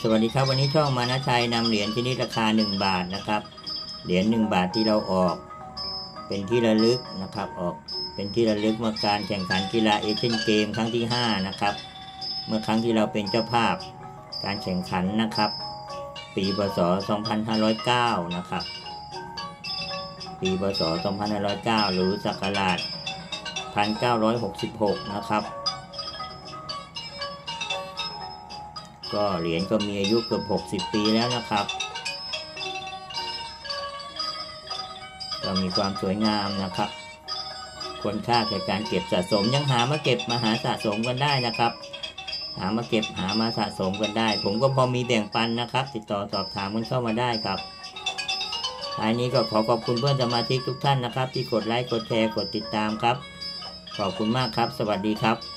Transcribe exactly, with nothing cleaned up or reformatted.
สวัสดีครับวันนี้ช่องมานะชัยนำเหรียญชนิดราคาหนึ่งบาทนะครับเหรียญหนึ่งบาทที่เราออกเป็นที่ระลึกนะครับออกเป็นที่ระลึกเมื่อการแข่งขันกีฬาเอเชียนเกมครั้งที่ห้านะครับเมื่อครั้งที่เราเป็นเจ้าภาพการแข่งขันนะครับปีพ.ศ. สองพันห้าร้อยเก้านะครับปีพ.ศ. สองพันห้าร้อยเก้าหรือศักราชหนึ่งพันเก้าร้อยหกสิบหกนะครับก็เหรียญก็มีอายุเกือบหกสิบปีแล้วนะครับก็มีความสวยงามนะครับควรค่าแก่การเก็บสะสมยังหามาเก็บมาหาสะสมกันได้นะครับหามาเก็บหามาสะสมกันได้ผมก็พอมีแบ่งปันนะครับติดต่อสอบถามกันเข้ามาได้ครับท้ายนี้ก็ขอขอบคุณเพื่อนสมาชิกทุกท่านนะครับที่กดไลค์กดแชร์กดติดตามครับขอบคุณมากครับสวัสดีครับ